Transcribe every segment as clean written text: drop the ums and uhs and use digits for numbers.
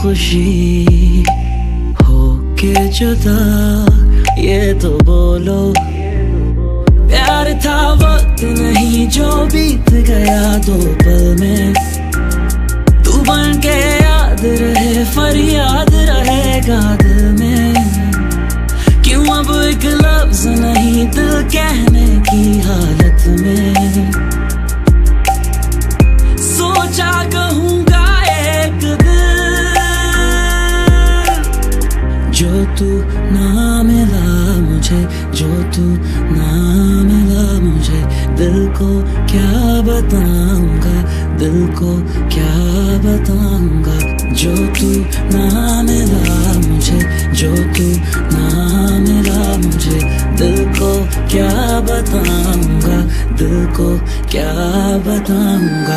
खुशी हो के जुदा, ये तो बोलो प्यार था वक्त नहीं जो बीत गया दो पल में। तू बन के याद रहे फरियाद रहेगा दिल में। क्यों अब एक लफ्ज नहीं दिल कहने की हालत में। सोचा कहूँगा एक दिन जो तू ना मिला मुझे, जो तू ना मिला मुझे। दिल को क्या बताऊंगा, दिल को क्या बताऊंगा। जो तू ना मिला मुझे, जो तू ना मिला मुझे। दिल को क्या बताऊंगा, दिल को क्या बताऊंगा।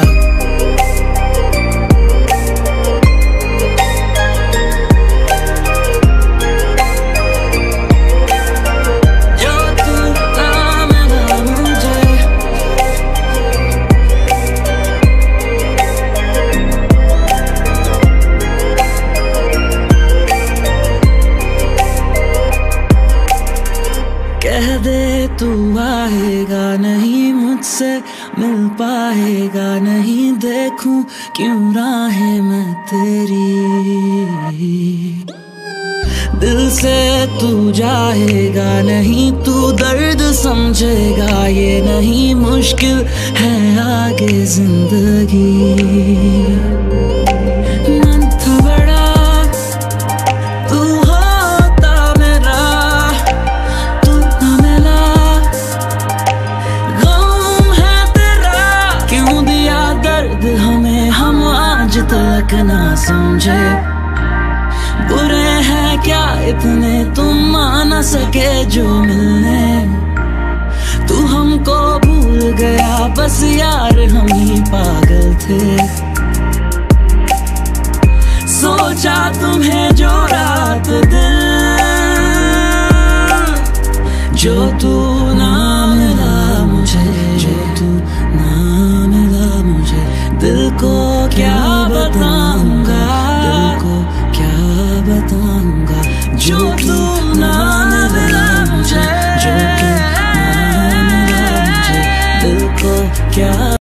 तू आएगा नहीं मुझसे मिल पाएगा नहीं, देखूं क्यों राहें मैं तेरी। दिल से तू जाएगा नहीं, तू दर्द समझेगा ये नहीं। मुश्किल है आगे जिंदगी। मन था बड़ा तू होता मेरा, तू ना मिला गम है तेरा। क्यों दिया दर्द हमें हम आज तक ना समझे। बुरे हैं क्या इतने तुम आ न सके जो मिलने। तू हमको भूल गया बस यार हम ही पागल थे। सोचा तुम्हें जो रात दिन जो तू